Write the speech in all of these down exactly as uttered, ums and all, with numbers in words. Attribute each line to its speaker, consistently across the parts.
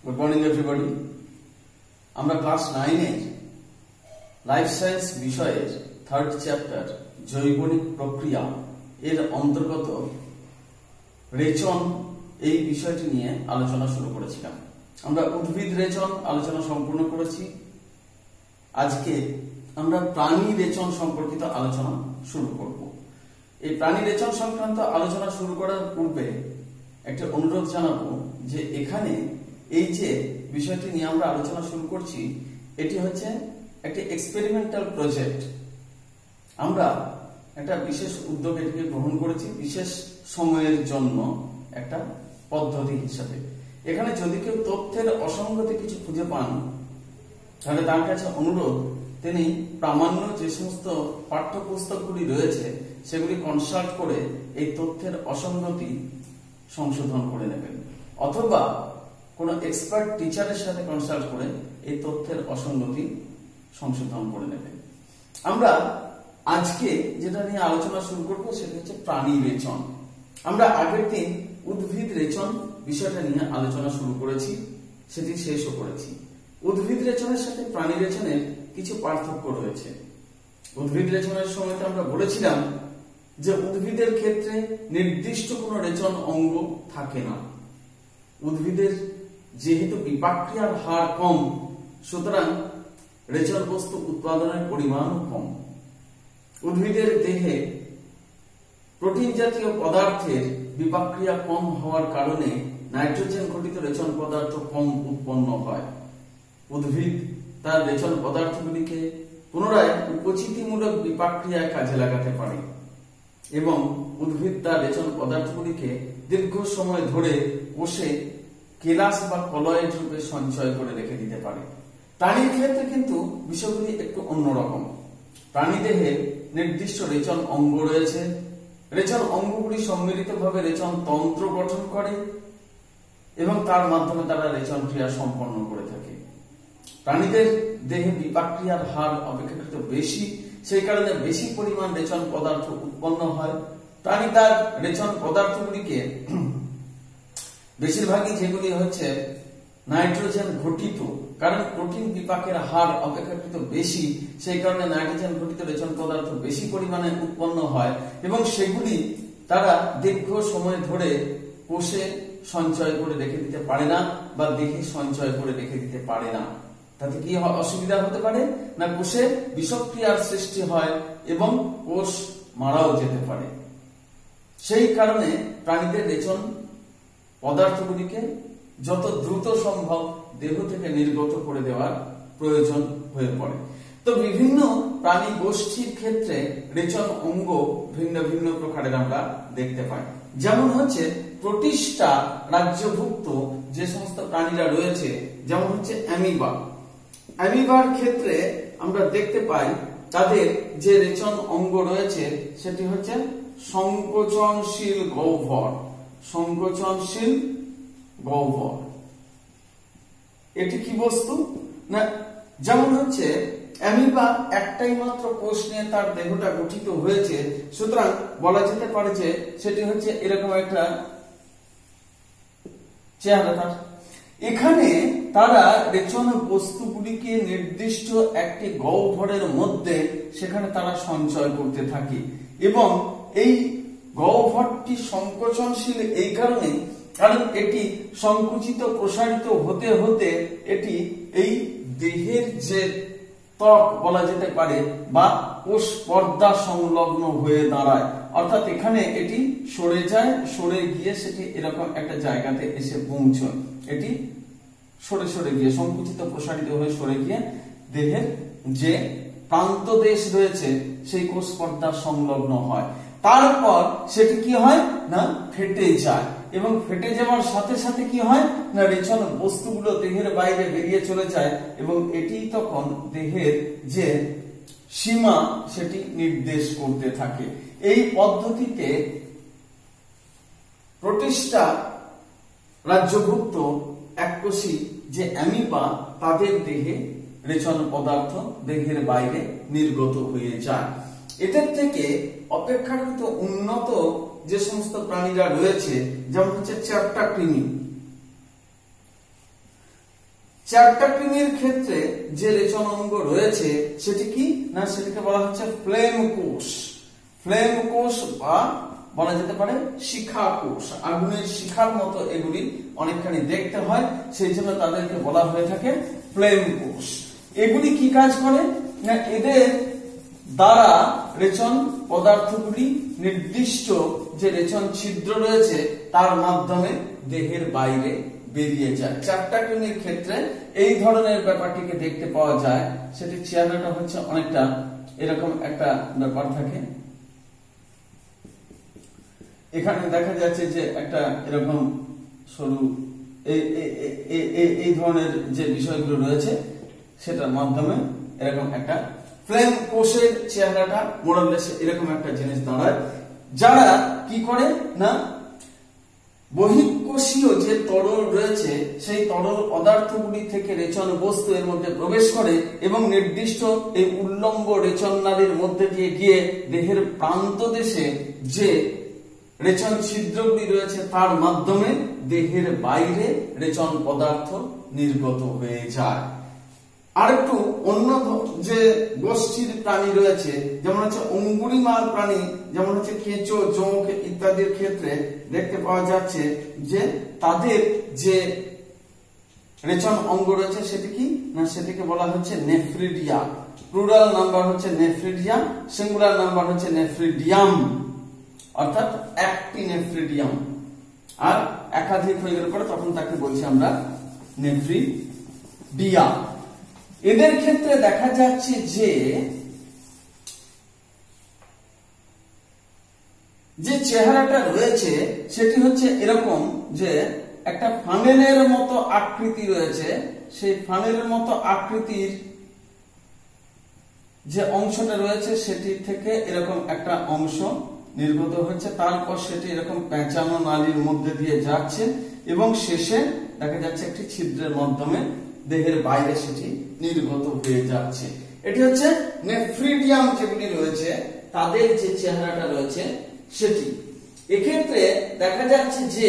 Speaker 1: Good morning everybody. আমরা class nine এর life science বিষয়ের থার্ড চ্যাপ্টার জৈবনিক প্রক্রিয়া এর অন্তর্গত রেচন এই বিষয়টি নিয়ে আলোচনা শুরু করেছিলাম। আমরা উদ্ভিদ রেচন আলোচনা সম্পূর্ণ করেছি। আজকে আমরা প্রাণী রেচন সম্পর্কিত আলোচনা শুরু করব। এই প্রাণী রেচন সংক্রান্ত আলোচনা শুরু করার পূর্বে একটা অনুরোধ জানাবো যে এখানে এই যে বিষয়টি নিয়ে আমরা আলোচনা শুরু করছি এটি হচ্ছে একটি এক্সপেরিমেন্টাল প্রজেক্ট। আমরা একটা বিশেষ উদ্যোগ এটিকে গ্রহণ করেছি বিশেষ সময়ের জন্য একটা পদ্ধতি হিসাবে। এখানে যদি কেউ তথ্যের অসঙ্গতি কিছু খুঁজে পান তাহলে তার কাছে অনুরোধ তিনি প্রামাণ্য যে সমস্ত পাঠ্যপুস্তকগুলি রয়েছে সেগুলি কনসাল্ট করে এই তথ্যের অসঙ্গতি সংশোধন করে নেবেন, অথবা কোন এক্সপার্ট টিচারের সাথে কনসাল্ট করে এই তথ্যের অসঙ্গতি সংশোধন করে নেবেন। আমরা আজকে যেটা নিয়ে আলোচনা শুরু করব সেটা হচ্ছে প্রাণী রেচন। আমরা আগের দিন উদ্ভিদ রেচন বিষয়টা নিয়ে আলোচনা শুরু করেছি, সেটি শেষও করেছি। উদ্ভিদ রেচনের সাথে প্রাণী রেচনের কিছু পার্থক্য রয়েছে। উদ্ভিদ রেচনের সময় আমরা বলেছিলাম যে উদ্ভিদের ক্ষেত্রে নির্দিষ্ট কোনো রেচন অঙ্গ থাকে না। উদ্ভিদের যেহেতু বিপাক্রিয়ার হার কম, সুতরাং রেচন বস্তু উৎপাদনের পরিমাণও কম। উদ্ভিদের দেহে প্রোটিন জাতীয় পদার্থের বিপাক্রিয়া কম হওয়ার কারণে নাইট্রোজেন ঘটিত রেচন পদার্থ কম উৎপন্ন হয়। উদ্ভিদ তার রেচন পদার্থগুলিকে পুনরায় উপচিতিমূলক বিপাক্রিয়ায় কাজে লাগাতে পারে এবং উদ্ভিদ তার রেচন পদার্থগুলিকে দীর্ঘ সময় ধরে বসে কেলাস বা কলয়েড রূপে সঞ্চয় করে রেখে দিতে পারে। প্রাণীর ক্ষেত্রে কিন্তু বিষয়গুলি একটু অন্যরকম। প্রাণী দেহে নির্দিষ্ট রেচন অঙ্গ রয়েছে। রেচন অঙ্গগুলি সম্মিলিতভাবে রেচন তন্ত্র গঠন করে এবং তার মাধ্যমে তারা রেচন ক্রিয়া সম্পন্ন করে থাকে। প্রাণীদের দেহে বিপাক্রিয়ার হার অপেক্ষাকৃত বেশি, সেই কারণে বেশি পরিমাণ রেচন পদার্থ উৎপন্ন হয়। প্রাণী তার রেচন পদার্থগুলিকে বেশিরভাগই যেগুলি হচ্ছে নাইট্রোজেন ঘটিত, কারণ প্রোটিন বিপাকের হার অপেক্ষাকৃত বেশি, সেই কারণে নাইট্রোজেন ঘটিত রেচন পদার্থ বেশি পরিমাণে উৎপন্ন হয় এবং সেগুলি তারা দীর্ঘ সময় ধরে কোষে সঞ্চয় করে রেখে দিতে পারে না বা দেহে সঞ্চয় করে রেখে দিতে পারে না। তাতে কি অসুবিধা হতে পারে না, কোষে বিষক্রিয়ার সৃষ্টি হয় এবং কোষ মারাও যেতে পারে। সেই কারণে প্রাণীদের রেচন পদার্থগুলিকে যত দ্রুত সম্ভব দেহ থেকে নির্গত করে দেওয়ার প্রয়োজন হয়ে পড়ে। তো বিভিন্ন প্রাণী গোষ্ঠীর ক্ষেত্রে রেচন অঙ্গ ভিন্ন ভিন্ন প্রকারের আমরা দেখতে পাই। যেমন হচ্ছে প্রোটিস্টা রাজ্যভুক্ত যে সমস্ত প্রাণীরা রয়েছে, যেমন হচ্ছে অ্যামিবা। অ্যামিবার ক্ষেত্রে আমরা দেখতে পাই তাদের যে রেচন অঙ্গ রয়েছে সেটি হচ্ছে সংকোচনশীল গহ্বর। সংকোচনশীল গহ্বর এটি কি বস্তু না, যেমন হচ্ছে অ্যামিবা একটাই মাত্র কোষ নিয়ে তার দেহটা গঠিত হয়েছে, সুতরাং বলা যেতে পারে যে সেটি হচ্ছে এরকম একটা চেহারা তার। এখানে তারা রেচন বস্তুগুলিকে নির্দিষ্ট একটি গহ্বরের মধ্যে সেখানে তারা সঞ্চয় করতে থাকে এবং এই গহ্বরটি সংকোচনশীল এই কারণে কারণ এটি সংকুচিত প্রসারিত হতে হতে এটি এই দেহের যে ত্বক বলা যেতে পারে বা কোষ পর্দা সংলগ্ন হয়ে দাঁড়ায়, অর্থাৎ এখানে এটি সরে যায়, সরে গিয়ে সেটি এরকম একটা জায়গাতে এসে পৌঁছয়। এটি সরে সরে গিয়ে সংকুচিত প্রসারিত হয়ে সরে গিয়ে দেহের যে প্রান্ত দেশ রয়েছে সেই কোষ পর্দা সংলগ্ন হয়। তারপর সেটি কি হয় না ফেটে যায় এবং ফেটে যাওয়ার সাথে সাথে কি হয় না রেচন বস্তুগুলো দেহের বাইরে বেরিয়ে চলে যায় এবং এটি তখন দেহের যে সীমা সেটি নির্দেশ করতে থাকে। এই পদ্ধতিতে প্রোটিস্টা রাজ্যভুক্ত এককোষী যে অ্যামিবা তাদের দেহে রেচন পদার্থ দেহের বাইরে নির্গত হয়ে যায়। এদের থেকে অপেক্ষাকৃত উন্নত যে সমস্ত প্রাণীরা রয়েছে, যেমন হচ্ছে চ্যাপ্টা কৃমি। চারটা কৃমির ক্ষেত্রে যে রেচন অঙ্গ রয়েছে সেটি কি না সেটিকে বলা হচ্ছে ফ্লেম কোষ। ফ্লেম কোষ বা বলা যেতে পারে শিখা কোষ। আগুনের শিখার মতো এগুলি অনেকখানি দেখতে হয়, সেই জন্য তাদেরকে বলা হয়ে থাকে ফ্লেম কোষ। এগুলি কি কাজ করে না এদের দ্বারা রেচন পদার্থগুলি নির্দিষ্ট যে রেচন ছিদ্র রয়েছে তার মাধ্যমে দেহের বাইরে বেরিয়ে যায়। চারটা কৃমির ক্ষেত্রে এই ধরনের ব্যাপারটিকে দেখতে পাওয়া যায়। সেটি চেহারাটা হচ্ছে অনেকটা এরকম একটা ব্যাপার থাকে। এখানে দেখা যাচ্ছে যে একটা এরকম সরু এই ধরনের যে বিষয়গুলো রয়েছে সেটার মাধ্যমে এরকম একটা ফ্লেম কোষের চেহারাটা মোড়ালেস এরকম একটা জিনিস দাঁড়ায়, যারা কি করে না বহিঃকোষীয় যে তরল রয়েছে সেই তরল পদার্থগুলি থেকে রেচন বস্তু এর মধ্যে প্রবেশ করে এবং নির্দিষ্ট এই উল্লম্ব রেচন নালীর মধ্যে দিয়ে গিয়ে দেহের প্রান্ত দেশে যে রেচন ছিদ্রগুলি রয়েছে তার মাধ্যমে দেহের বাইরে রেচন পদার্থ নির্গত হয়ে যায়। আর একটু অন্য যে গোষ্ঠীর প্রাণী রয়েছে যেমন হচ্ছে অঙ্গুলিমাল প্রাণী, যেমন হচ্ছে কেঁচো, জোঁক ইত্যাদির ক্ষেত্রে দেখতে পাওয়া যাচ্ছে যে তাদের যে রেচন অঙ্গ রয়েছে সেটি কি না সেটিকে বলা হচ্ছে নেফ্রিডিয়া। প্লুরাল নাম্বার হচ্ছে নেফ্রিডিয়া, সিঙ্গুলার নাম্বার হচ্ছে নেফ্রিডিয়াম, অর্থাৎ একটি নেফ্রিডিয়াম। আর একাধিক হয়ে গেলে পরে তখন তাকে বলছি আমরা নেফ্রিডিয়া। এদের ক্ষেত্রে দেখা যাচ্ছে যে যে চেহারাটা রয়েছে সেটি হচ্ছে এরকম যে একটা ফানেলের মতো আকৃতি রয়েছে। সেই ফানেলের মতো আকৃতির যে অংশটা রয়েছে সেটি থেকে এরকম একটা অংশ নির্গত হচ্ছে, তারপর সেটি এরকম পেঁচানো নালীর মধ্যে দিয়ে যাচ্ছে এবং শেষে দেখা যাচ্ছে একটি ছিদ্রের মাধ্যমে দেহের বাইরে সেটি নির্গত হয়ে যাচ্ছে। এটি হচ্ছে নেফ্রিডিয়াম যেগুলি রয়েছে তাদের যে চেহারাটা রয়েছে সেটি। এক্ষেত্রে দেখা যাচ্ছে যে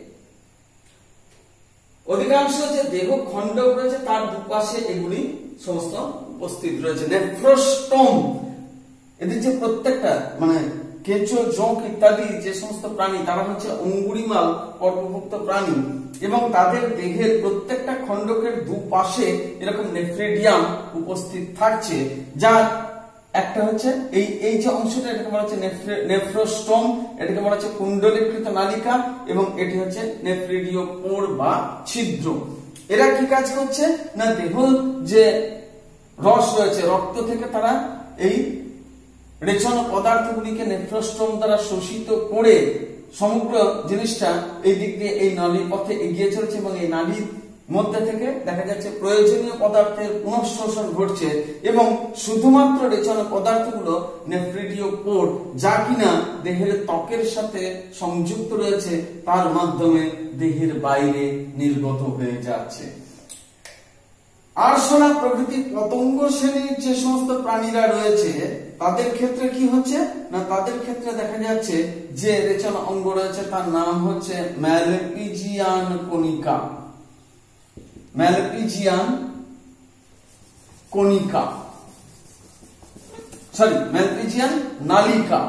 Speaker 1: অধিকাংশ যে দেহ খণ্ডক রয়েছে তার দুপাশে এগুলি সমস্ত উপস্থিত রয়েছে। নেফ্রোস্টোম এদের যে প্রত্যেকটা মানে কেঁচো, জোঁক ইত্যাদি যে সমস্ত প্রাণী তারা হচ্ছে অঙ্গুলিমাল পর্বভুক্ত প্রাণী এবং তাদের দেহের প্রত্যেকটা খণ্ডকের দুপাশে এরকম নেফ্রিডিয়াম উপস্থিত থাকছে, যার একটা হচ্ছে এই এই যে অংশটা এটাকে বলা হচ্ছে নেফ্রোস্টোম, এটাকে বলা হচ্ছে কুণ্ডলীকৃত নালিকা এবং এটি হচ্ছে নেফ্রিডিও পোর বা ছিদ্র। এরা কি কাজ করছে না দেহ যে রস রয়েছে রক্ত থেকে তারা এই রেচন পদার্থগুলিকে নেফ্রোস্টোম দ্বারা শোষিত করে সমগ্র জিনিসটা এই দিক দিয়ে এই নালীর পথে এগিয়ে চলেছে এবং এই নালীর মধ্যে থেকে দেখা যাচ্ছে প্রয়োজনীয় পদার্থের পুনঃশোষণ ঘটছে এবং শুধুমাত্র রেচন পদার্থগুলো নেফ্রিডিও পোর যা কিনা দেহের ত্বকের সাথে সংযুক্ত রয়েছে তার মাধ্যমে দেহের বাইরে নির্গত হয়ে যাচ্ছে। আরশোলা প্রভৃতি পতঙ্গ শ্রেণীর যে সমস্ত প্রাণীরা রয়েছে তাদের ক্ষেত্রে কি হচ্ছে না তাদের ক্ষেত্রে দেখা যাচ্ছে যে রেচন অঙ্গ রয়েছে তার নাম হচ্ছে ম্যালপিজিয়ান কণিকা। ম্যালপিজিয়ান কণিকা সরি ম্যালপিজিয়ান নালিকা।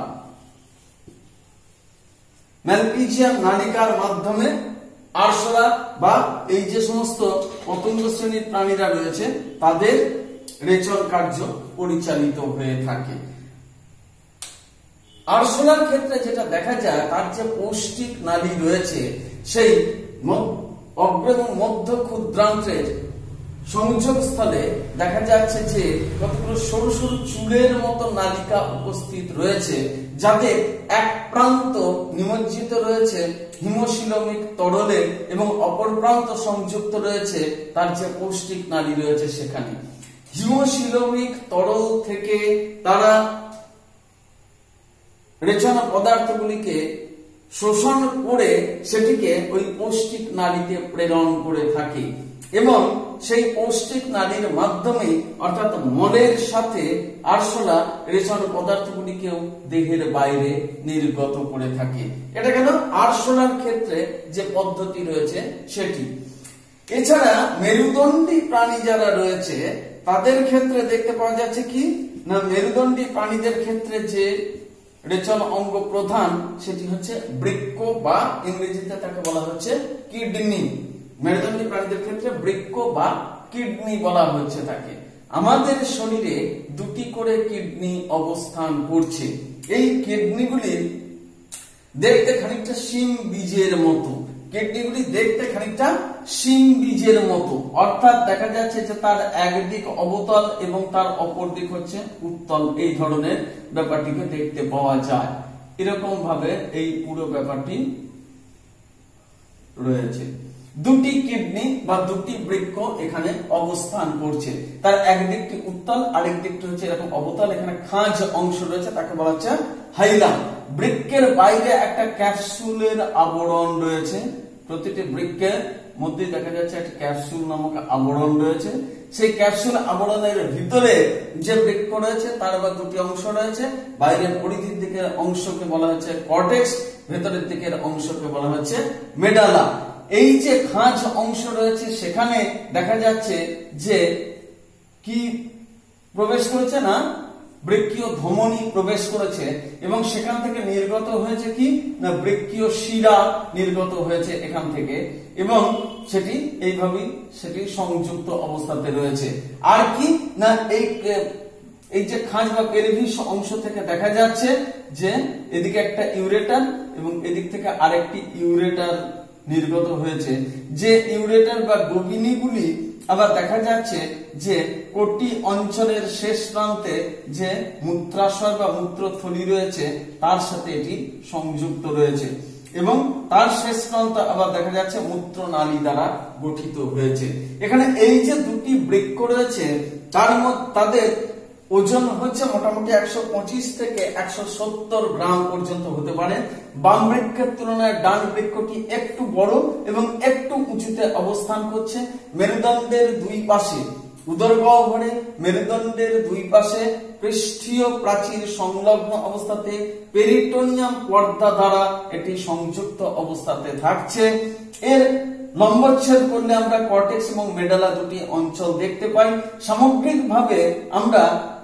Speaker 1: ম্যালপিজিয়ান নালিকার মাধ্যমে আরশোলা বা এই যে সমস্ত পতঙ্গ শ্রেণীর প্রাণীরা রয়েছে তাদের রেচন কার্য পরিচালিত হয়ে থাকে। আরশোলার ক্ষেত্রে যেটা দেখা যায় তার যে পৌষ্টিক নালী রয়েছে সেই অগ্র এবং মধ্য ক্ষুদ্রান্ত্রের সংযোগ স্থলে দেখা যাচ্ছে যে কতগুলো সরু সরু চুলের মতো নালিকা উপস্থিত রয়েছে, যাদের এক প্রান্ত নিমজ্জিত রয়েছে হিমোশিলোমিক তরলে এবং অপর প্রান্ত সংযুক্ত রয়েছে তার যে পৌষ্টিক নালী রয়েছে সেখানে। হিমোশিলোমিক তরল থেকে তারা রেচন পদার্থগুলিকে শোষণ করে সেটিকে ওই পৌষ্টিক নালীতে প্রেরণ করে থাকে এবং সেই পৌষ্টিক নালীর মাধ্যমে অর্থাৎ মলের সাথে আরশোলা রেচন পদার্থগুলিকেও দেহের বাইরে নির্গত করে থাকে। এটা কেন আরশোলার ক্ষেত্রে যে পদ্ধতি রয়েছে সেটি। এছাড়া মেরুদণ্ডী প্রাণী যারা রয়েছে তাদের ক্ষেত্রে দেখতে পাওয়া যাচ্ছে কি না, মেরুদণ্ডী প্রাণীদের ক্ষেত্রে যে রেচন অঙ্গ প্রধান সেটি হচ্ছে বৃক্ক বা ইংরেজিতে তাকে বলা হচ্ছে কিডনি। মেরুদণ্ডী প্রাণীদের ক্ষেত্রে বৃক্ক বা কিডনি বলা হচ্ছে তাকে। আমাদের শরীরে দুটি করে কিডনি অবস্থান করছে। এই কিডনিগুলি দেখতে খানিকটা শিম বীজের মতো, কিডনিগুলি দেখতে খানিকটা শিম বীজের মতো, অর্থাৎ দেখা যাচ্ছে যে তার একদিক অবতল এবং তার অপর দিক হচ্ছে উত্তল। এই ধরনের ব্যাপারটিকে দেখতে পাওয়া যায়। এরকম ভাবে এই পুরো ব্যাপারটি রয়েছে। দুটি কিডনি বা দুটি বৃক্ক এখানে অবস্থান করছে, তার একদিকটি উত্তল আরেক দিকটি হচ্ছে এরকম অবতল। এখানে খাঁজ অংশ রয়েছে তাকে বলা হচ্ছে হাইলাম। বৃক্কের বাইরে একটা ক্যাপসুলের আবরণ রয়েছে, প্রতিটি বৃক্কের মধ্যে দেখা যাচ্ছে একটা ক্যাপসুল নামক আবরণ রয়েছে। সেই ক্যাপসুল আবরণের ভিতরে যে বৃক্ক রয়েছে তার আবার দুটি অংশ রয়েছে। বাইরের পরিধির দিকের অংশকে বলা হচ্ছে কর্টেক্স, ভেতরের দিকের অংশকে বলা হচ্ছে মেডালা। এই যে খাঁজ অংশ রয়েছে সেখানে দেখা যাচ্ছে যে কি প্রবেশ করেছে না, বৃক্কীয় ধমনী প্রবেশ করেছে এবং সেখান থেকে নির্গত হয়েছে কি না, বৃক্কীয় শিরা নির্গত হয়েছে এখান থেকে এবং সেটি এইভাবেই সেটি সংযুক্ত অবস্থাতে রয়েছে। আর কি না, এই এই যে খাঁজ বা পেলভিস অংশ থেকে দেখা যাচ্ছে যে এদিকে একটা ইউরেটার এবং এদিক থেকে আরেকটি ইউরেটার নির্গত হয়েছে। যে ইউরেটার বা গভীনিগুলি আবার দেখা যাচ্ছে যে কোটি অঞ্চলের শেষ প্রান্তে যে মূত্রাশয় বা মূত্রথলি রয়েছে তার সাথে এটি সংযুক্ত রয়েছে এবং তার শেষ প্রান্ত আবার দেখা যাচ্ছে মূত্রনালী দ্বারা গঠিত হয়েছে। এখানে এই যে দুটি বৃক্ক রয়েছে তার মধ্যে তাদের ওজন হচ্ছে মোটামুটি একশো পঁচিশ থেকে একশো সত্তর গ্রাম পর্যন্ত হতে পারে। বাম বৃক্কের তুলনায় ডান বৃক্কটি একটু বড় এবং একটু উঁচুতে অবস্থান করছে। মেরুদণ্ডের দুই পাশে উদরগহ্বরে মেরুদণ্ডের দুই পাশে পৃষ্ঠীয় প্রাচীর সংলগ্ন অবস্থাতে পেরিটোনিয়াম পর্দা দ্বারা এটি সংযুক্ত অবস্থাতে থাকছে। এর লম্বচ্ছেদ করলে আমরা কর্টেক্স এবং মেডালা দুটি অঞ্চল দেখতে পাই। সামগ্রিকভাবে আমরা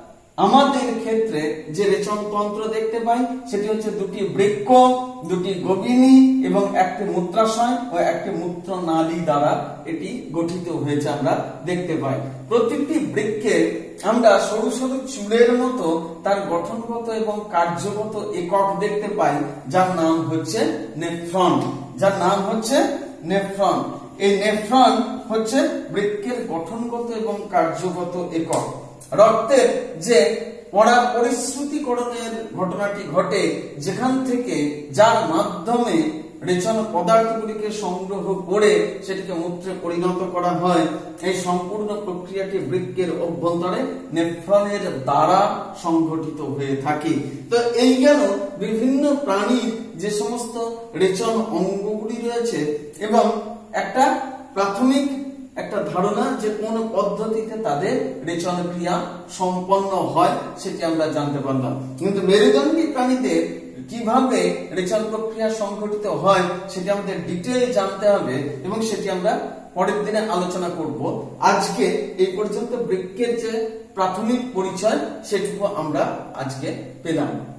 Speaker 1: আমাদের ক্ষেত্রে যে রেচনতন্ত্র দেখতে পাই সেটি হচ্ছে দুটি বৃক্ক, দুটি গভীনি এবং একটি মূত্রাশয় ও একটি মূত্রনালী দ্বারা এটি গঠিত হয়েছে আমরা দেখতে পাই। প্রতিটি বৃক্কে আমরা সরু সরু চুলের মতো তার গঠনগত এবং কার্যগত একক দেখতে পাই যার নাম হচ্ছে নেফ্রন, যার নাম হচ্ছে নেফ্রন। এই নেফ্রন হচ্ছে বৃক্কের গঠনগত এবং কার্যগত একক। রক্তের যে পড়া পরিশ্রুতিকরণের ঘটনাটি ঘটে, যেখান থেকে যার মাধ্যমে রেচন পদার্থগুলিকে সংগ্রহ করে সেটিকে মূত্রে পরিণত করা হয়, এই সম্পূর্ণ প্রক্রিয়াটি বৃক্কের অভ্যন্তরে নেফ্রনের দ্বারা সংঘটিত হয়ে থাকে। তো এই গেল বিভিন্ন প্রাণীর যে সমস্ত রেচন অঙ্গগুলি রয়েছে এবং একটা প্রাথমিক একটা ধারণা যে কোন পদ্ধতিতে তাদের রেচন ক্রিয়া সম্পন্ন হয় সেটি আমরা জানতে পারলাম। কিন্তু মেরুদণ্ডী প্রাণীদের কিভাবে রেচন প্রক্রিয়া সংঘটিত হয় সেটি আমাদের ডিটেইল জানতে হবে এবং সেটি আমরা পরের দিনে আলোচনা করব। আজকে এই পর্যন্ত বৃক্কের যে প্রাথমিক পরিচয় সেটুকু আমরা আজকে পেলাম।